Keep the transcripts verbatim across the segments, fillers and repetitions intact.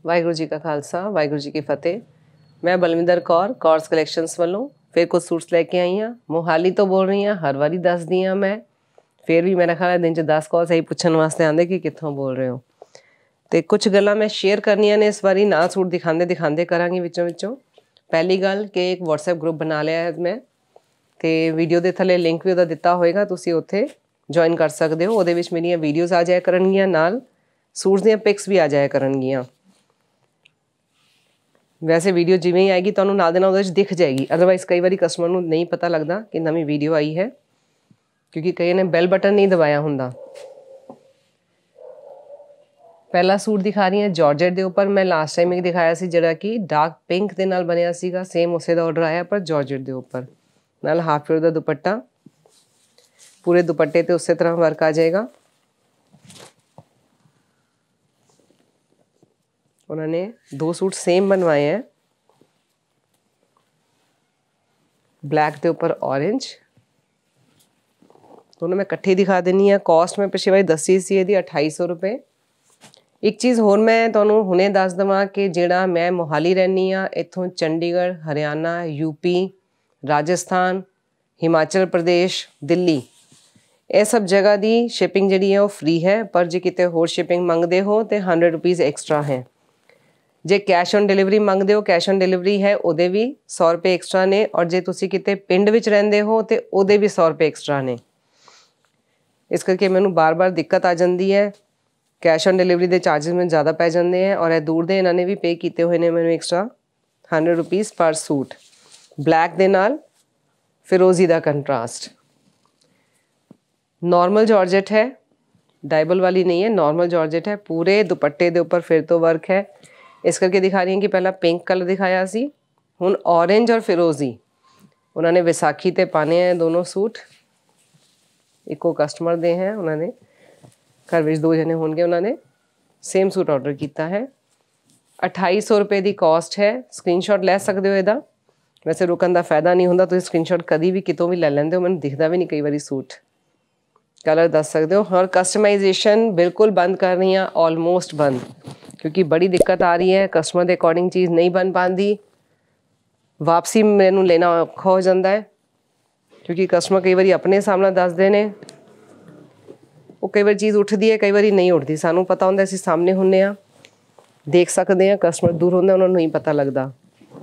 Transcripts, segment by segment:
ਵਾਹਿਗੁਰੂ ਜੀ ਕਾ ਖਾਲਸਾ ਵਾਹਿਗੁਰੂ ਜੀ ਕੀ ਫਤਿਹ। मैं बलविंदर कौर कौर्स कलैक्शनस वालों फिर कुछ सूट्स लैके आई हाँ। मोहाली तो बोल रही हाँ, हर वारी दस दी हाँ मैं, फिर भी मेरा ख्याल है दिन च दस कॉल सही पुछन वास्ते आते कि कितों बोल रहे हो। तो कुछ गल्लां मैं शेयर करनियां ने इस बारी, ना सूट दिखाते दिखाते करांगी विचों विचों। पहली गल कि एक व्हाट्सएप ग्रुप बना लिया है मैं, तो वीडियो के थले लिंक भी उहदा दिता होएगा, तुसीं उत्थे ज्वाइन कर सकते हो। उहदे विच मेरियां वीडियोज़ आ जाया करनगियां, नाल सूट्स दियां पिक्स भी आ जाया करनगियां। वैसे वीडियो जिवें ही आएगी तो नाल दे नाल उहदे विच दिख जाएगी, अदरवाइज़ कई बार कस्टमर नूं नहीं पता लगता कि नवीं वीडियो आई है, क्योंकि कई ने बैल बटन नहीं दबाया हुंदा। पहला सूट दिखा रही हैं जॉर्जेट के उपर। मैं लास्ट टाइम एक दिखाया सी जिहड़ा कि डार्क पिंक के नाल बनिया सीगा, सेम उसे दा ऑर्डर आया पर जॉर्जेट के उपर, नाल हाफ फ्लोर का दुपट्टा। पूरे दुपट्टे ते उस तरह वर्क आ जाएगा। उन्होंने दो सूट सेम बनवाए हैं, ब्लैक के ऊपर ऑरेंज। दोनों मैं इकट्ठे दिखा देनी है। कॉस्ट मैं पिछली बार दसी सी इहदी अठाई सौ रुपये। एक चीज़ होर मैं तुहानूं हुणे दस देवां कि जिहड़ा मैं मोहाली रहनी हाँ, इत्थों चंडीगढ़, हरियाणा, यूपी, राजस्थान, हिमाचल प्रदेश, दिल्ली, ये सब जगह की शिपिंग जिहड़ी है वो फ्री है, पर जे किते होर शिपिंग मंगते हो तो हंड्रड रुपीज़ एक्सट्रा है। जे कैश ऑन डिलीवरी मंगते हो, कैश ऑन डिलीवरी है, उहदे भी सौ रुपये एक्सट्रा ने। और जे तुसी किते पिंड विच रहिंदे हो तो उहदे भी सौ रुपये एक्सट्रा ने। इस करके मैनूं बार बार दिक्कत आ जाती है। कैश ऑन डिलीवरी के चार्जिज में ज़्यादा पै जाते हैं, और ये दूर दे इन्होंने भी पे किए हुए हैं मैनूं एक्सट्रा हंड्रड रुपीज़ पर सूट। ब्लैक दे नाल फिरोजी का कंट्रास्ट। नॉर्मल जॉर्जेट है, डाइबल वाली नहीं है, नॉर्मल जॉर्जेट है। पूरे दुपट्टे के उपर फिर तो वर्क है। इस करके दिखा रही हैं कि पहला पिंक कलर दिखाया सी, हुण ऑरेंज और फिरोजी। उन्होंने विसाखी ते पाने हैं दोनों सूट। इको कस्टमर दे हैं, उन्होंने घर विच दो जने होंगे, उन्होंने सेम सूट ऑर्डर किया है। अठाई सौ रुपये की कॉस्ट है। स्क्रीनशॉट ले सकते हो इहदा। वैसे रुकन का फायदा नहीं होंदा, तुसीं स्क्रीनशॉट कभी भी कितों भी ले लेंदे हो, मैनूं दिखता भी नहीं कई बार सूट। कलर दस सकते हो। और कस्टमाइजेशन बिल्कुल बंद कर रही हैं, ऑलमोस्ट बंद, क्योंकि बड़ी दिक्कत आ रही है। कस्टमर के अकॉर्डिंग चीज़ नहीं बन पाती, वापसी मैनूं लेना औखा हो जाता है, क्योंकि कस्टमर कई बार अपने हिसाब नाल दसदे ने। वो कई बार चीज़ उठती है, कई बार नहीं उठती। सानूं पता होंदा, असीं सामने हुंदे आ, देख सकते हैं। कस्टमर दूर होंदा, उन्होंने नहीं पता लगता।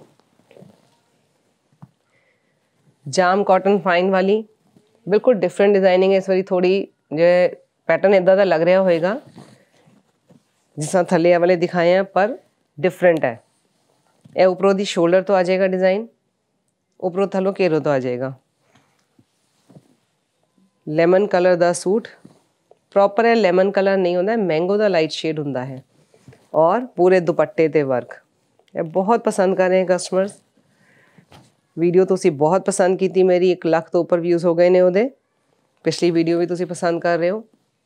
जाम कॉटन फाइन वाली बिल्कुल डिफरेंट डिजाइनिंग है इस बारी। थोड़ी जो पैटर्न इदा का लग रहा होएगा जिस तरह थले वाले दिखाए हैं, पर डिफरेंट है। यह उपरों दी शोल्डर तो आ जाएगा डिज़ाइन, उपरों थलों घेरों तो आ जाएगा। लेमन कलर दा सूट प्रॉपर है, लेमन कलर नहीं होता, मैंगो दा लाइट शेड होता है। और पूरे दुपट्टे ते वर्क, ये बहुत पसंद कर रहे हैं कस्टमर्स। वीडियो तुसी बहुत पसंद की मेरी, एक लाख तो उपर व्यूज़ हो गए ने उहदे। पिछली वीडियो भी तुसी पसंद कर रहे हो।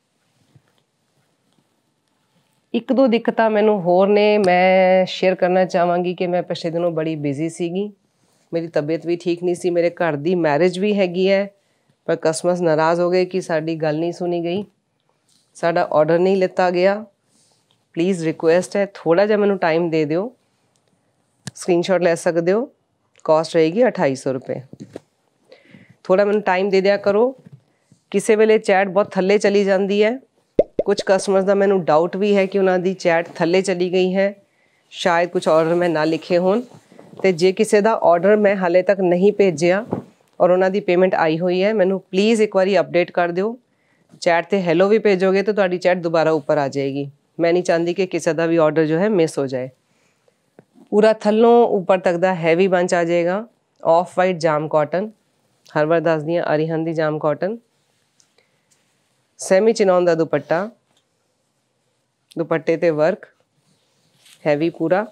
एक दो दिक्कतां मैनूं होर ने, मैं शेयर करना चाहांगी कि मैं पिछले दिनों बड़ी बिजी सीगी, मेरी तबीयत भी ठीक नहीं सी, मेरे घर दी मैरिज भी हैगी है, पर कस्टमर्स नाराज़ हो गए कि साडी गल नहीं सुनी गई, साडा ऑर्डर नहीं लिता गया। प्लीज़ रिक्वेस्ट है, थोड़ा जिहा मैनूं टाइम दे दिओ। स्क्रीनशॉट ले सकते हो। कॉस्ट रहेगी अठाई सौ रुपये। थोड़ा मैनूं टाइम दे दिया करो। किसी वेले चैट बहुत थल्ले चली जाती है। कुछ कस्टमर्स का मैनूं डाउट भी है कि उन्होंने चैट थल्ले चली गई है, शायद कुछ ऑर्डर मैं ना लिखे होण। तो जे किसी का ऑर्डर मैं हाले तक नहीं भेजिया और उन्होंने पेमेंट आई हुई है, मैनूं प्लीज़ एक बारी अपडेट कर दिओ। चैट ते हैलो भी भेजोगे तो तुहाडी चैट दोबारा ऊपर आ जाएगी। मैं नहीं चाहती कि किसी का भी ऑर्डर जो है मिस हो जाए। पूरा थल्लों ऊपर तक दा हैवी बंच आ जाएगा। ऑफ वाइट जाम कॉटन, हर बार दस दियाँ अरिहंत दी जाम कॉटन। सैमी चिनॉन दा दुपट्टा, दुपट्टे ते वर्क हैवी पूरा।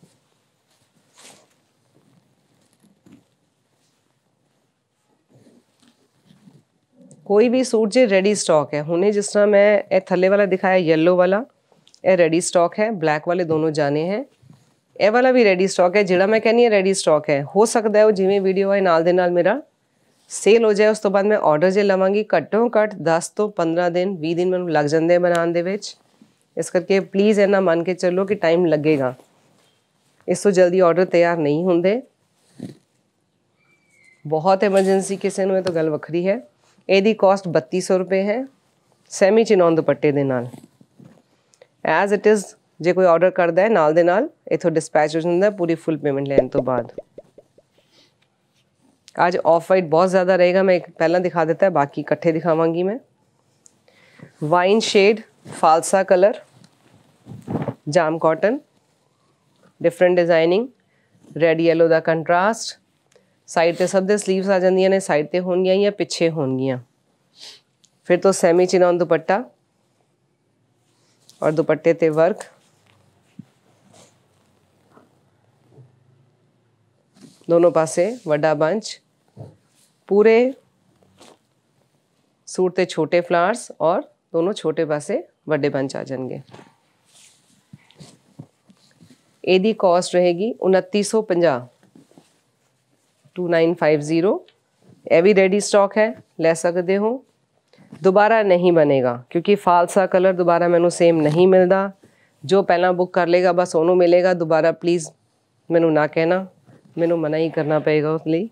कोई भी सूट जो रेडी स्टॉक है, हुणे जिस तरह मैं ये थल्ले वाला दिखाया येलो वाला, ये रेडी स्टॉक है। ब्लैक वाले दोनों जाने हैं। यह वाला भी रेडी स्टॉक है, जिहड़ा मैं कहनी है रेडी स्टॉक है। हो सकता है वो जिवें वीडियो है नाल दे नाल मेरा सेल हो जाए, उस तो बाद मैं ऑर्डर जो लवांगी घट्टों घट्ट दस तो पंद्रह दिन बीस दिन मैनूं लग जांदे बनाउण दे विच। ਇਸ ਕਰਕੇ ਪਲੀਜ਼ ਇਹਨਾਂ ਮੰਨ ਕੇ ਚੱਲੋ ਕਿ ਟਾਈਮ ਲੱਗੇਗਾ, ਇਸ ਤੋਂ ਜਲਦੀ ਆਰਡਰ ਤਿਆਰ ਨਹੀਂ ਹੁੰਦੇ। ਬਹੁਤ ਐਮਰਜੈਂਸੀ ਕਿਸੇ ਨੂੰ ਹੈ ਤਾਂ ਗੱਲ ਵੱਖਰੀ ਹੈ। ਇਹਦੀ ਕਾਸਟ ਬੱਤੀ ਸੌ ਰੁਪਏ ਹੈ ਸੈਮੀ ਚਿਨੌਨ ਦੁਪੱਟੇ ਦੇ ਨਾਲ। ਐਜ਼ ਇਟ ਇਜ਼ ਜੇ ਕੋਈ ਆਰਡਰ ਕਰਦਾ ਹੈ ਨਾਲ ਦੇ ਨਾਲ ਇੱਥੋਂ ਡਿਸਪੈਚ ਹੋ ਜਾਂਦਾ ਪੂਰੀ ਫੁੱਲ ਪੇਮੈਂਟ ਲੈਣ ਤੋਂ ਬਾਅਦ। ਅੱਜ ਆਫ ਵਾਈਟ ਬਹੁਤ ਜ਼ਿਆਦਾ ਰਹੇਗਾ, ਮੈਂ ਇੱਕ ਪਹਿਲਾਂ ਦਿਖਾ ਦਿੱਤਾ ਹੈ, ਬਾਕੀ ਇਕੱਠੇ ਦਿਖਾਵਾਂਗੀ ਮੈਂ। ਵਾਈਨ ਸ਼ੇਡ ਫਾਲਸਾ ਕਲਰ ਜਾਮ cotton, different designing, red yellow का कंट्रास्ट। साइड ते सब दे स्लीव्स आ जांदियां ने, साइड ते होणगियां या पिछे होणगियां। फिर तो सैमी चिनॉन दुपट्टा और दुपट्टे ते वर्क। दोनों पासे वड्डा बंच, पूरे सूट ते छोटे फ्लावर्स और दोनों छोटे पासे वड्डे बंच आ जाएंगे। ਇਹਦੀ ਕਾਸਟ ਰਹੇਗੀ उनतीस सौ पचास, टू नाइन फाइव ज़ीरो। ਇਹ ਵੀ रेडी स्टॉक है, ले सकते हो। दोबारा नहीं बनेगा क्योंकि फालसा कलर दोबारा मैनू सेम नहीं मिलता। जो पहला बुक कर लेगा बस उन्होंने मिलेगा, दोबारा प्लीज़ मैनू ना कहना, मैनू मना ही करना पेगा उस लिए।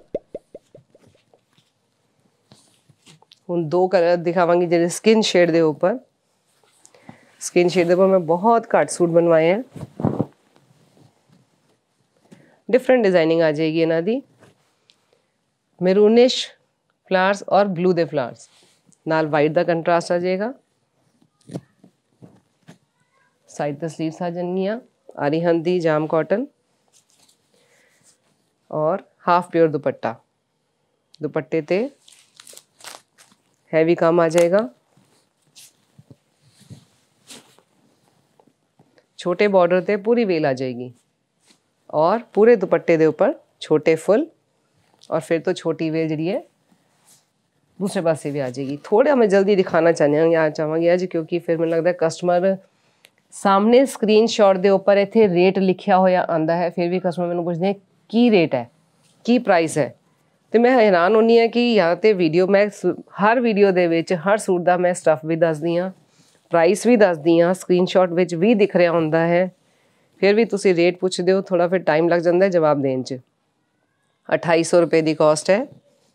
हुण दो कलर दिखावांगी जो स्किन शेड के उपर, स्किन शेड के उपर मैं बहुत घट सूट बनवाए हैं। डिफरेंट डिजाइनिंग आ जाएगी इन्हां दी, मैरूनिश फ्लावर्स और ब्लू दे फ्लावर्स नाल वाइट का कंट्रास्ट आ जाएगा। साइड ते स्लीव्स आ जाएंगियां आरीहन दी जाम कॉटन और हाफ प्योर दुपट्टा। दुपट्टे ते हैवी काम आ जाएगा। छोटे बॉर्डर ते पूरी वेल आ जाएगी और पूरे दुपट्टे के ऊपर छोटे फुल और फिर तो छोटी वेल जी है दूसरे पासे भी आ जाएगी। थोड़ा मैं जल्दी दिखाना चाहूँगी चाहवागी अज क्योंकि फिर मैंने लगता है कस्टमर सामने स्क्रीन शॉट के उपर इतने रेट लिखा होया आंदा है, फिर भी कस्टमर मैंने पूछते हैं की रेट है की प्राइस है, तो मैं हैरान होनी है कि या तो वीडियो मैं हर वीडियो दे विच हर सूट का मैं स्टफ भी दसदी हाँ, प्राइस भी दसदी हाँ, स्क्रीन शॉट विच भी दिख रहा होंदा है, फिर भी तुसी रेट पूछते हो, थोड़ा फिर टाइम लग जाता है जवाब देने च। अठाई सौ रुपये की कॉस्ट है।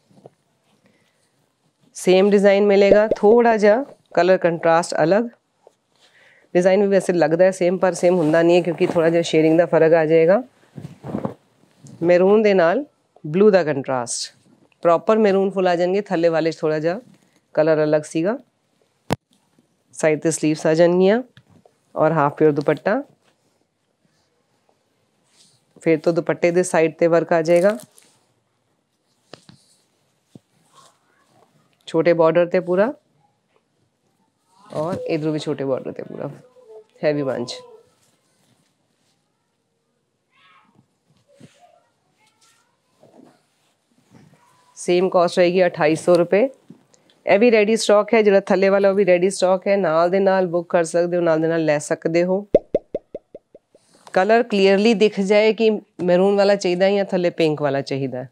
सेम डिज़ाइन मिलेगा, थोड़ा जा कलर कंट्रास्ट अलग। डिज़ाइन भी वैसे लगता है सेम पर सेम होंदा नहीं है क्योंकि थोड़ा जा शेडिंग का फर्क आ जाएगा। मैरून दे नाल ब्लू का कंट्रास्ट, प्रॉपर मैरून फुल आ जाएंगे, थल्ले वाले थोड़ा जा कलर अलग सीगा। साइड ते स्लीव्स आ जाएंगियाँ और हाफ प्योर दुपट्टा। फिर तो दुपट्टे दे साइड ते वर्क आ जाएगा, छोटे बॉर्डर ते पूरा और इधर भी छोटे बॉर्डर ते पूरा हैवी बंच। सेम कॉस्ट रहेगी अठाई सौ रुपये। यह भी रेडी स्टॉक है, जो थले वाला वो भी रेडी स्टॉक है, नाल दे नाल बुक कर सकते हो, नाल दे नाल लै सकते हो। कलर क्लीयरली दिख जाए कि मैरून वाला चाहिए या थले पिंक वाला चाहिए।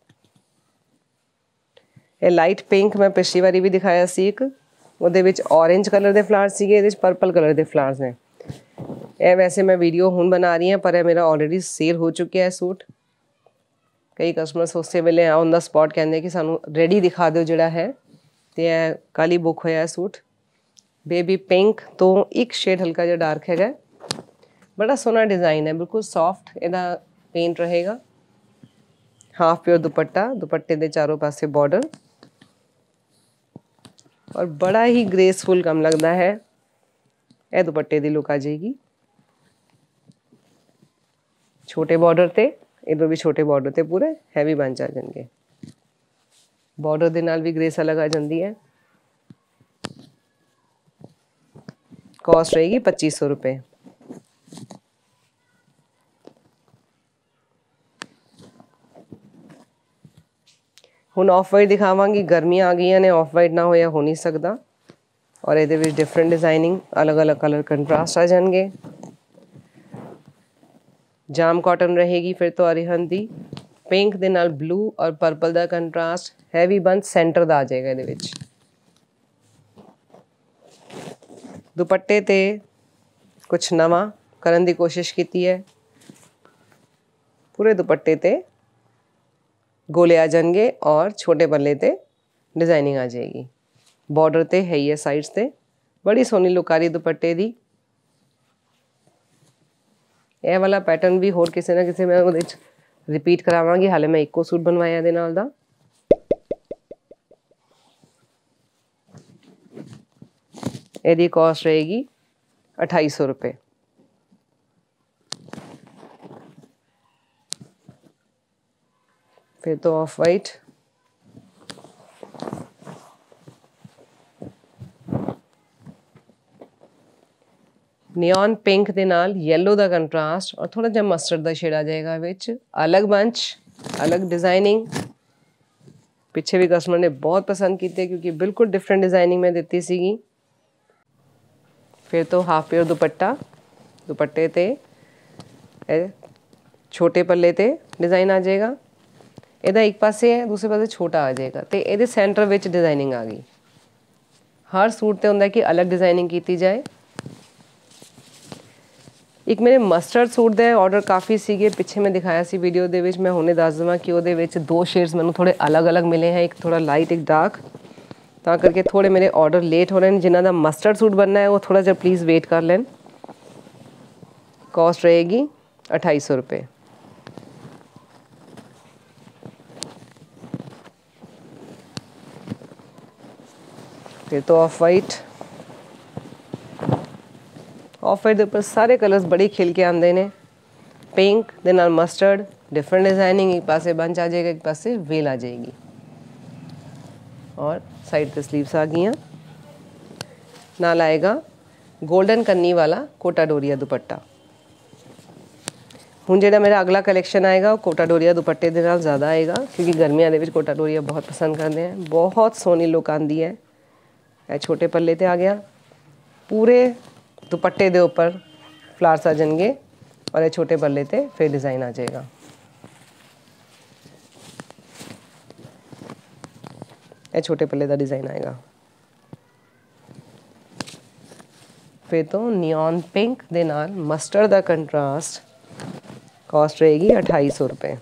ये लाइट पिंक मैं पिछली बारी भी दिखाया सी एक, उहदे विच ऑरेंज कलर के फ्लावर्स सीगे, इहदे विच पर्पल कलर के फ्लावर्स हैं। ये वैसे मैं वीडियो हुण बना रही हूँ पर यह मेरा ऑलरेडी सेल हो चुका है सूट। कई कस्टमर्स उस वेले ऑन द स्पॉट कहते कि सानू रेडी दिखा दो जिहड़ा है, तो यह कल ही बुक होया सूट। बेबी पिंक तो एक शेड हल्का जिहा डार्क है, बड़ा सोहना डिज़ाइन है, बिल्कुल सॉफ्ट इहदा पेंट रहेगा। हाफ प्योर दुपट्टा, दुपट्टे के चारों पासे बॉर्डर और बड़ा ही ग्रेसफुल कम लगता है। यह दुपट्टे की लुक आ जाएगी, छोटे बॉर्डर ते, इधर भी छोटे बॉर्डर ते पूरे हैवी बंच आ जाएंगे। बॉर्डर के नाल भी ग्रेस अलग आ जाती है। कॉस्ट रहेगी पच्चीस सौ रुपये। हुण ऑफ वाइट दिखावांगी, गर्मियाँ आ गई ने, ऑफ वाइट ना होया हो नहीं सकता। और ये डिफरेंट डिजाइनिंग अलग अलग कलर कंट्रास्ट आ जाएंगे। जाम कॉटन रहेगी, फिर तो अरिहन दी पिंक दे नाल ब्लू और पर्पल का कंट्रास्ट, हैवी बंच सेंटर का आ जाएगा। ये दुपट्टे ते कुछ नवा करन दी कोशिश कीती है। पूरे दुपट्टे ते गोले आ जाएंगे और छोटे पल्ले ते डिजाइनिंग आ जाएगी। बॉर्डर ते है ही है साइड्स ते, बड़ी सोहनी लुक आ रही दुपट्टे दी। ਇਹ वाला पैटर्न भी होर किसी ना किसी मैं ਉਹਦੇ 'ਚ रिपीट करावांगी। हाले मैं इको सूट बनवाया ਇਹਦੇ ਨਾਲ ਦਾ। ਇਹਦੀ कॉस्ट रहेगी अठाई सौ रुपये। फिर तो ऑफ वाइट, नियॉन पिंक ਦੇ ਨਾਲ येलो ਦਾ ਕੰਟਰਾਸਟ और थोड़ा ਜਿਹਾ ਮਸਟਰਡ ਦਾ ਸ਼ੇਡ ਆ ਜਾਏਗਾ ਵਿੱਚ। अलग बंच, अलग डिजाइनिंग। ਪਿੱਛੇ ਵੀ ਕਸਟਮਰ ਨੇ बहुत पसंद ਕੀਤੇ क्योंकि बिल्कुल डिफरेंट डिजाइनिंग मैं ਦਿੱਤੀ ਸੀਗੀ। फिर तो हाफ पेयर दुपट्टा, दुपट्टे ते छोटे पल्ले ते डिजाइन आ जाएगा। ਇਹਦਾ ਇੱਕ ਪਾਸੇ ਹੈ, ਦੂਸਰੇ ਪਾਸੇ ਛੋਟਾ ਆ ਜਾਏਗਾ ਤੇ ਇਹਦੇ ਸੈਂਟਰ ਵਿੱਚ ਡਿਜ਼ਾਈਨਿੰਗ ਆ ਗਈ। ਹਰ ਸੂਟ ਤੇ ਹੁੰਦਾ ਕਿ ਅਲੱਗ ਡਿਜ਼ਾਈਨਿੰਗ ਕੀਤੀ ਜਾਏ। ਇੱਕ ਮੇਰੇ ਮਸਟਰਡ ਸੂਟ ਦੇ ਆਰਡਰ ਕਾਫੀ ਸੀਗੇ, ਪਿੱਛੇ ਮੈਂ ਦਿਖਾਇਆ ਸੀ ਵੀਡੀਓ ਦੇ ਵਿੱਚ। ਮੈਂ ਹੁਣੇ ਦੱਸ ਦਵਾਂ ਕਿ ਉਹਦੇ ਵਿੱਚ ਦੋ ਸ਼ੇਡਸ ਮੈਨੂੰ ਥੋੜੇ ਅਲੱਗ-ਅਲੱਗ ਮਿਲੇ ਹੈ, ਇੱਕ ਥੋੜਾ ਲਾਈਟ ਇੱਕ ਡਾਰਕ। ਤਾਂ ਕਰਕੇ ਥੋੜੇ ਮੇਰੇ ਆਰਡਰ ਲੇਟ ਹੋ ਰਹੇ ਨੇ। ਜਿਨ੍ਹਾਂ ਦਾ ਮਸਟਰਡ ਸੂਟ बनना है वो थोड़ा ਜਿਹਾ प्लीज़ वेट कर लें। कॉस्ट रहेगी अठाई सौ रुपये। फिर तो ऑफ वाइट, ऑफ वाइट ਦੇ ਉੱਪਰ ਸਾਰੇ ਕਲਰਸ ਬੜੇ ਖਿਲ ਕੇ ਆਉਂਦੇ ਨੇ। ਪਿੰਕ ਦੇ ਨਾਲ ਮਸਟਰਡ, डिफरेंट डिजाइनिंग। एक पासे बंच आ जाएगा, एक पासे वेल आ जाएगी और साइड पे स्लीव्स आ गई। नाल आएगा गोल्डन कन्नी वाला कोटा डोरिया दुपट्टा। ਹੁਣ ਜਿਹੜਾ मेरा अगला कलेक्शन आएगा वो कोटा डोरिया दुपट्टे ਦੇ ਨਾਲ ज़्यादा आएगा क्योंकि गर्मियां ਦੇ ਵਿੱਚ कोटा डोरिया बहुत पसंद करते हैं। बहुत सोहनी लुक आती है। यह छोटे पल्ले ते आ गया, पूरे दुपट्टे ਦੇ ਉੱਪਰ फ्लावर्स आ जाएंगे और ये छोटे पल्ले ते फिर डिज़ाइन आ जाएगा। ये छोटे पल्ले का डिज़ाइन आएगा। फिर तो नियॉन पिंक दे नाल मस्टर्ड का कंट्रास्ट। कॉस्ट रहेगी अठाई सौ रुपये।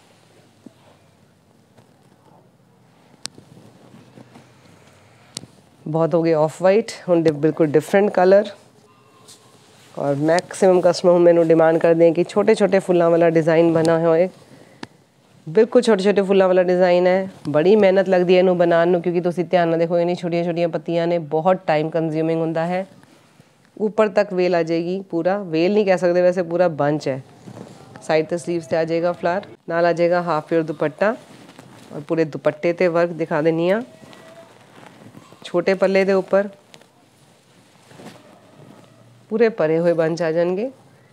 बहुत हो गए ऑफ वाइट, हम बिल्कुल डिफरेंट कलर। और मैक्सिमम कस्टमर मैंने डिमांड कर दें कि छोटे छोटे फुल्लां वाला डिज़ाइन बना होए। बिल्कुल छोटे छोटे फुल्लां वाला डिज़ाइन है। बड़ी मेहनत लगती है इनू बनाने नू क्योंकि तुसीं ध्यान नाल देखो इन्नी छोटिया छोटिया पत्तियां ने, बहुत टाइम कंज्यूमिंग होंदा है। ऊपर तक वेल आ जाएगी, पूरा वेल नहीं कह सकते वैसे, पूरा बंच है। साइड ते स्लीव्स ते आ जाएगा फ्लावर, नाल आ जाएगा हाफ पेयर दुपट्टा और पूरे दुपट्टे ते वर्क दिखा देनी आ। छोटे पल्ले दे ऊपर पूरे भरे हुए बंच आ जाएंगे।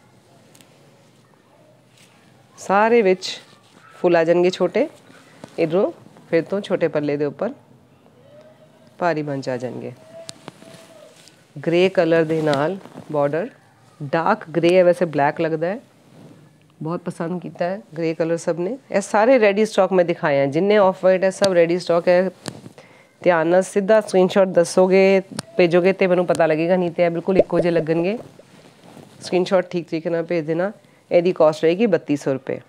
सारे विच फुल आ जाएंगे छोटे इधरों। फिर तो छोटे पल्ले दे ऊपर भारी बंच आ जाएंगे। ग्रे कलर दे नाल बॉर्डर, डार्क ग्रे है वैसे ब्लैक लगता है। बहुत पसंद किया है ग्रे कलर सब ने। ये सारे रेडी स्टॉक में दिखाए हैं, जिन्ने ऑफ वाइट है सब रेडी स्टॉक है। ध्यान नाल सीधा स्क्रीनशॉट दसोगे भेजोगे तो मैं पता लगेगा, नहीं तो बिल्कुल इको जे लगनगे। स्क्रीनशॉट ठीक तरीके नाल भेज देना। यदी कॉस्ट रहेगी बत्ती सौ रुपये।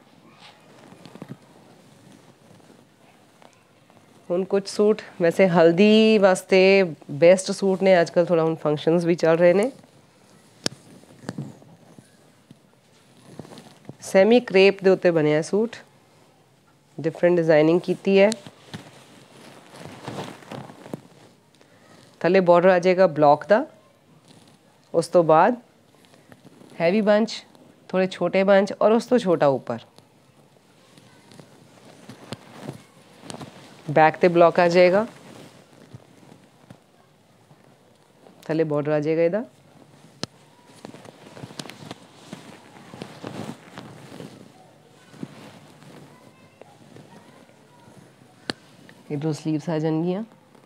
हुण कुछ सूट वैसे हल्दी वास्ते बेस्ट सूट ने, आजकल थोड़ा हुण फंक्शनस भी चल रहे हैं। सैमी क्रेप दे उत्ते बनिया सूट, डिफरेंट डिजाइनिंग की है। थले बॉर्डर आ जाएगा ब्लॉक का। उस तो बाद हैवी बंच, थोड़े छोटे बंच और उस तो छोटा ऊपर। बैक ते ब्लॉक आ जाएगा, थले बॉर्डर आ जाएगा इधर। इधर स्लीव्स आ जाएंगी।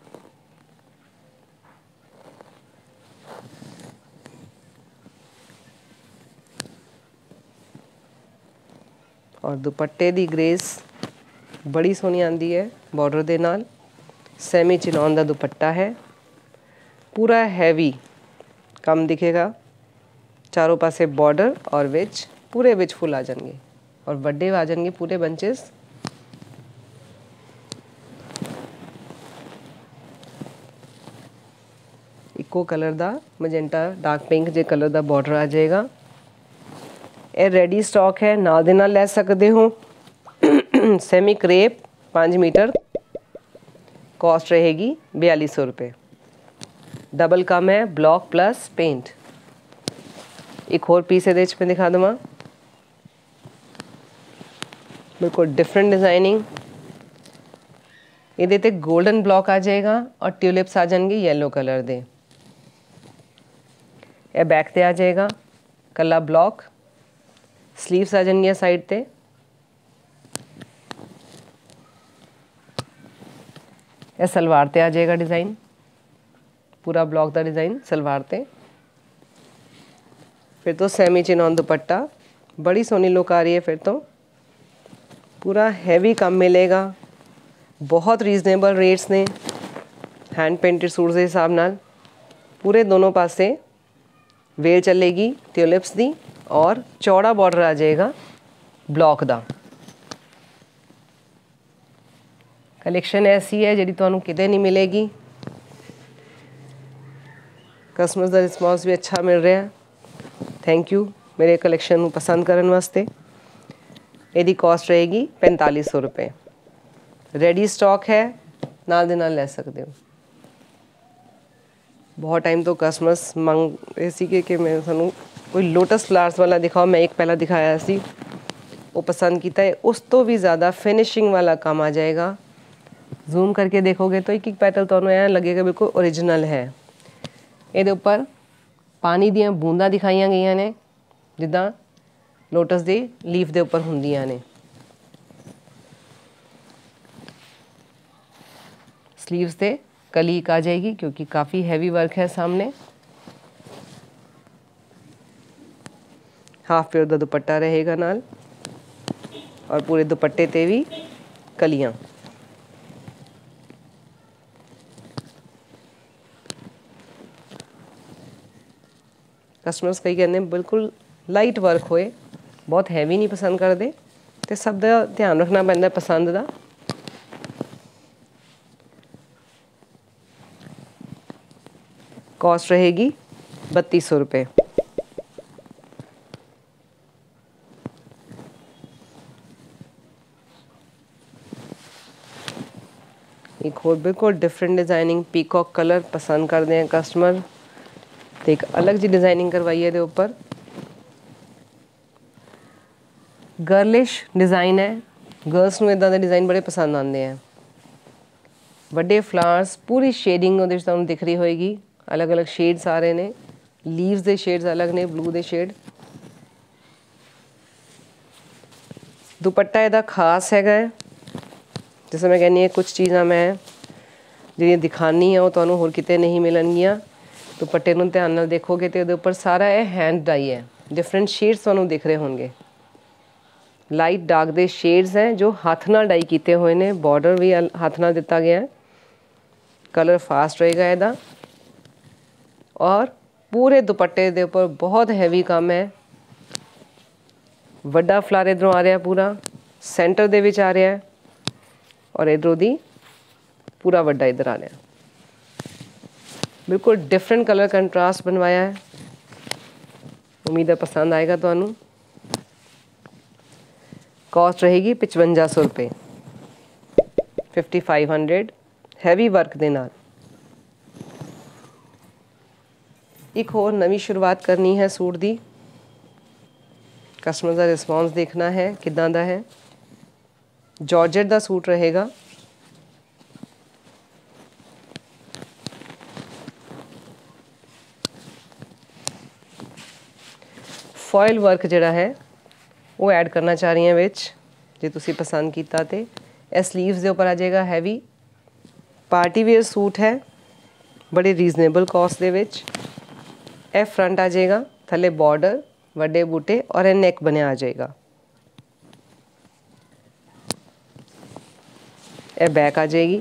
और दुपट्टे दी ग्रेस बड़ी सोहनी आती है बॉर्डर दे नाल। सैमी चिनॉन दा दुपट्टा है, पूरा हैवी कम दिखेगा। चारों पासे बॉर्डर और विच पूरे विच फुल आ जाएंगे और बड़े आ जाएंगे पूरे बंचेस। इको कलर दा मजेंटा डार्क पिंक जे कलर दा बॉर्डर आ जाएगा। ये रेडी स्टॉक है, नाल दे नाल ले सकते हो। सेमी क्रेप पाँच मीटर, कॉस्ट रहेगी बयाली सौ रुपये। डबल कम है, ब्लॉक प्लस पेंट। एक होर पीस ये मैं दिखा देवां, बिल्कुल डिफरेंट डिजाइनिंग। ये ते गोल्डन ब्लॉक आ जाएगा और ट्यूलिप्स आ जाएंगे येलो कलर दे। ये बैक ते आ जाएगा कला ब्लॉक, स्लीव्स आ जाएंगे साइड ते। ये सलवार ते आ जाएगा डिज़ाइन, पूरा ब्लॉक का डिज़ाइन सलवार ते। फिर तो सेमी चिनॉन दुपट्टा, बड़ी सोहनी लुक आ रही है। फिर तो पूरा हैवी काम मिलेगा, बहुत रीजनेबल रेट्स ने, हैंड पेंटेड सूट के हिसाब नाल। पूरे दोनों पासे वेल चलेगी ट्यूलिप्स दी और चौड़ा बॉर्डर आ जाएगा ब्लॉक दा। कलैक्शन ऐसी है जी तुहानू किते नहीं मिलेगी। कस्टमर्स का रिस्पॉन्स भी अच्छा मिल रहा है। थैंक यू मेरे कलैक्शन को पसंद करने वास्ते। यदी कॉस्ट रहेगी पैंताली सौ रुपये। रेडी स्टॉक है, नाल दे नाल ले सकते हो। बहुत टाइम तो कस्टमर्स मंग रहे थे कि मैं थानू कोई लोटस फ्लावर्स वाला दिखाओ। मैं एक पहला दिखाया सी, वो पसंद किया है। उस तो भी ज़्यादा फिनिशिंग वाला काम आ जाएगा। जूम करके देखोगे तो एक एक पैटल तो ऐ लगेगा बिल्कुल ओरिजिनल है। ये ऊपर पानी दियाँ बूंदा दिखाई गई ने, जिदा लोटस दे लीफ के उपर होंदियां ने। स्लीव्स से कलीक आ जाएगी क्योंकि काफ़ी हैवी वर्क है सामने। हाफ प्योर का दुपट्टा रहेगा नाल और पूरे दुपट्टे ते भी कलियां। कस्टमर्स कई कहते बिल्कुल लाइट वर्क होए, बहुत हैवी नहीं पसंद करते, तो सब का ध्यान रखना पैंदा पसंद का। कॉस्ट रहेगी बत्ती सौ रुपये। एक और बिल्कुल डिफरेंट डिज़ाइनिंग पीकॉक कलर पसंद करते हैं कस्टमर, तो एक अलग जी डिज़ाइनिंग करवाई है। ऊपर गर्लिश डिज़ाइन है, गर्ल्स को इदा के डिज़ाइन बड़े पसंद आते हैं। बड़े फ्लावर्स पूरी शेडिंग वो तुहानू दिख रही होएगी, अलग अलग शेड्स आ रहे हैं। लीव्स के शेड्स अलग ने, ब्लू के शेड। दुपट्टा इहदा खास है, जैसे मैं कहनी है कुछ चीज़ां मैं जी दिखानी है वो तुहानू होर किते नहीं मिलनगियां। दुपट्टे नूं ध्यान नाल देखोगे तो उहदे उपर सारा यह हैंड डाई है, डिफरेंट शेड्स तुहानू दिख रहे होंगे। लाइट डार्क दे शेड्स हैं जो हाथ नाल डाई किए हुए हैं। बॉर्डर भी हाथ नाल दिता गया है। कलर फास्ट रहेगा इहदा और पूरे दुपट्टे दे उपर बहुत हैवी काम है। वड्डा फ्लावर इधरों आ रहा पूरा सेंटर दे विच आ रहा है और इधरों दी पूरा वड्डा इधर आ रहा। बिल्कुल डिफरेंट कलर कंट्रास्ट बनवाया है। उम्मीद है पसंद आएगा तुहानू। कॉस्ट रहेगी पचवंजा सौ रुपये, fifty five hundred. Heavy work दे नाल। एक होर नवी शुरुआत करनी है सूट दी। कस्टमर का रिस्पॉन्स देखना है किदां दा है। जॉर्जेट का सूट रहेगा। फॉयल वर्क जिहड़ा है वो ऐड करना चाह रही हैं विच, जे तुसी पसंद कीता ते। ए स्लीव्स के उपर आ जाएगा हैवी। पार्टी वेयर सूट है बड़े रीजनेबल कॉस्ट दे विच। ए फ्रंट आ जाएगा, थले बॉर्डर वड्डे बूटे और ए नैक बनया आ जाएगा। ए बैक आ जाएगी,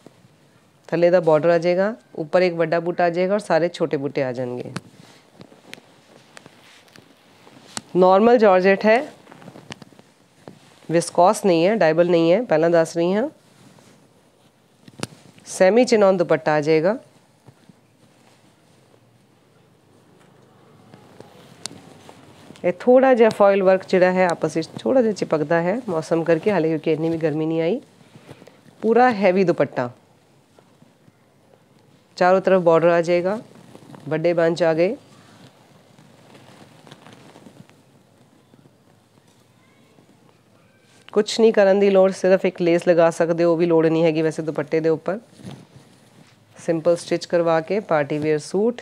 थले दा बॉर्डर आ जाएगा, ऊपर एक वड्डा बूटा आ जाएगा और सारे छोटे बूटे आ जाएंगे। नॉर्मल जॉर्जेट है, विस्कॉस नहीं है, डाइबल नहीं है, पहला दस रही हाँ। सैमी चिनॉन दुपट्टा आ जाएगा। ये थोड़ा जिहा फॉइल वर्क जिहड़ा है आपस में थोड़ा जिहा चिपकदा है मौसम करके, हाले क्योंकि इतनी भी गर्मी नहीं आई। पूरा हैवी दुपट्टा, चारों तरफ बॉर्डर आ जाएगा, बड़े बंच आ गए। कुछ नहीं करन दी लोड़, सिर्फ एक लेस लगा सकते हो, वो भी लोड़ नहीं हैगी वैसे दुपट्टे दे ऊपर। सिंपल स्टिच करवा के पार्टी वेयर सूट।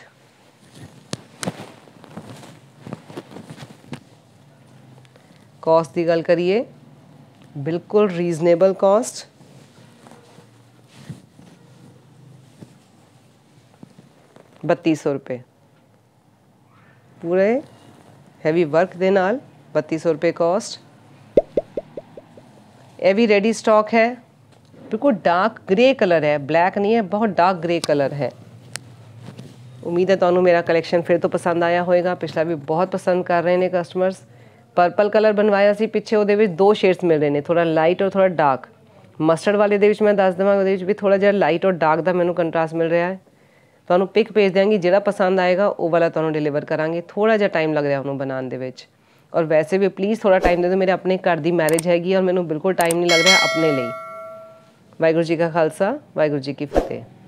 कॉस्ट की गल करिए, बिल्कुल रीजनेबल कॉस्ट। बत्ती सौ रुपये पूरे हैवी वर्क दे नाल, बत्ती सौ रुपये कॉस्ट। ये भी रेडी स्टॉक है, बिल्कुल डार्क ग्रे कलर है, ब्लैक नहीं है, बहुत डार्क ग्रे कलर है। उम्मीद है तुहानू मेरा कलेक्शन फिर तो पसंद आया होएगा। पिछला भी बहुत पसंद कर रहे हैं कस्टमर्स। पर्पल कलर बनवाया सी पिछे, उहदे विच दो शेड्स मिल रहे हैं, थोड़ा लाइट और थोड़ा डार्क। मस्टर्ड वाले दे विच मैं दस देवां, उहदे विच भी थोड़ा जिहा लाइट और डार्क दा मैनू कंट्रास्ट मिल रहा है। तुहानू पिक भेज देंगी, जिहड़ा पसंद आएगा वो वाला तुहानू डिलीवर करांगे। थोड़ा जिहा टाइम लग रहा उन्होंने बनाने दे विच, और वैसे भी प्लीज़ थोड़ा टाइम दे दो, मेरे अपने घर की मैरिज हैगी और मैनू बिल्कुल टाइम नहीं लग रहा अपने लिए। वाहिगुरू जी का खालसा, वाहिगुरू जी की फतेह।